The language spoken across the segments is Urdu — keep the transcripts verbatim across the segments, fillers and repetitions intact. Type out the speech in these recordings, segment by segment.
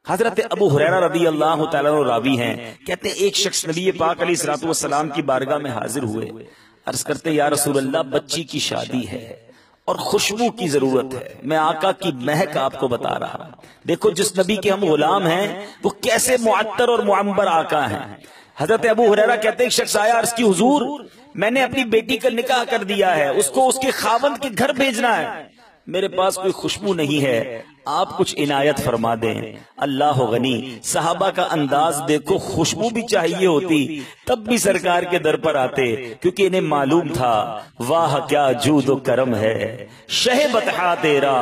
حضرت ابو ہریرہ رضی اللہ تعالیٰ عنہ راوی ہیں، کہتے ہیں ایک شخص نبی پاک علیہ الصلوۃ والسلام کی بارگاہ میں حاضر ہوئے، عرض کرتے یا رسول اللہ بچی کی شادی ہے اور خوشبو کی ضرورت ہے، میں آقا کی مہک آپ کو بتا رہا ہوں۔ دیکھو جس نبی کے ہم غلام ہیں وہ کیسے معطر اور معمبر آقا ہیں۔ حضرت ابو ہریرہ کہتے ہیں ایک شخص آیا، عرض کی حضور میں نے اپنی بیٹی کا نکاح کر دیا ہے، اس کو اس کے خاوند کے گھر بھیجنا ہے، میرے پاس کوئی خوشبو نہیں ہے، آپ کچھ عنایت فرما دیں۔ اللہ غنی، صحابہ کا انداز دیکھو، خوشبو بھی چاہیے ہوتی تب بھی سرکار کے در پر آتے، کیونکہ انہیں معلوم تھا واہ کیا جود و کرم ہے، شہ بطحا تیرا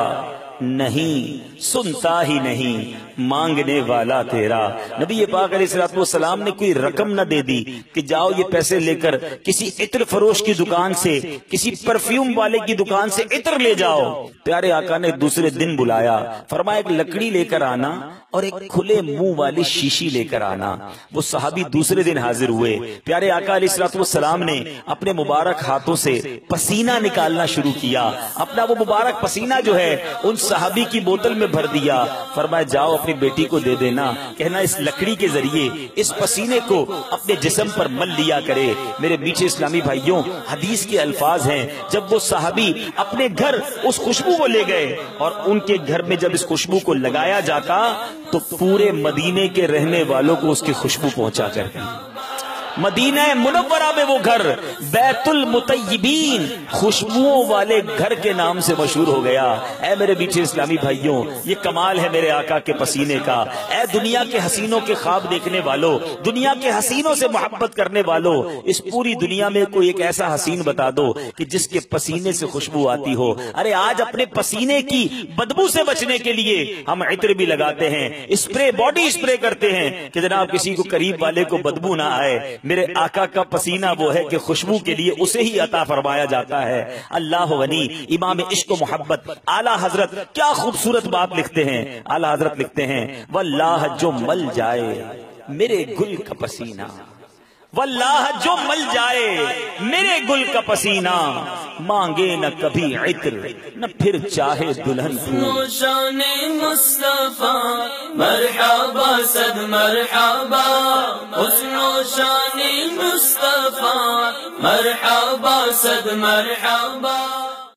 نہیں سنتا ہی نہیں مانگنے والا تیرا۔ نبی پاک علیہ الصلوۃ والسلام نے کوئی رقم نہ دے دی کہ جاؤ یہ پیسے لے کر کسی عطر فروش کی دکان سے، کسی پرفیوم والے کی دکان سے عطر لے جاؤ۔ پیارے آقا نے دوسرے دن بلایا، فرمایا ایک لکڑی لے کر آنا اور ایک کھلے منہ والی شیشی لے کر آنا۔ وہ صحابی دوسرے دن حاضر ہوئے، پیارے آقا علیہ الصلوۃ والسلام نے اپنے مبارک ہاتھوں سے پسینہ نکالنا شروع کیا، اپنا وہ مبارک پسینہ جو ہے ان صحابی کی بوتل میں بھر دیا، فرمایا جاؤ اپنی بیٹی کو دے دینا، کہنا اس لکڑی کے ذریعے اس پسینے کو اپنے جسم پر مل لیا کرے۔ میرے میٹھے اسلامی بھائیوں، حدیث کے الفاظ ہیں جب وہ صحابی اپنے گھر اس خوشبو کو لے گئے اور ان کے گھر میں جب اس خوشبو کو لگایا جاتا تو پورے مدینے کے رہنے والوں کو اس کی خوشبو پہنچا کرتی۔ مدینہ منورہ میں وہ گھر بیت المطیبین، خوشبوؤں والے گھر کے نام سے مشہور ہو گیا۔ اے میرے میٹھے اسلامی بھائیوں، یہ کمال ہے میرے آقا کے پسینے کا۔ اے دنیا کے حسینوں کے خواب دیکھنے والوں، دنیا کے حسینوں سے محبت کرنے والوں، اس پوری دنیا میں کوئی ایک ایسا حسین بتا دو کہ جس کے پسینے سے خوشبو آتی ہو۔ ارے آج اپنے پسینے کی بدبو سے بچنے کے لیے ہم عطر بھی لگاتے ہیں، اسپرے باڈی اسپرے کرتے ہیں کہ جناب کسی کو قریب والے کو بدبو نہ آئے۔ میرے آقا کا پسینہ وہ ہے کہ خوشبو کے لیے اسے ہی عطا فرمایا جاتا ہے۔ اللہ غنی، امام عشق و محبت اعلیٰ حضرت کیا خوبصورت بات لکھتے ہیں۔ اعلیٰ حضرت لکھتے ہیں واللہ جو مل جائے میرے گل کا پسینہ، واللہ جو مل جائے میرے گل کا پسینہ، مانگے نہ کبھی عطر نہ پھر چاہے دلہن پھول۔ شان مصطفیٰ مرحبا صد مرحبا، حسن و شان مصطفیٰ مرحبا صد مرحبا۔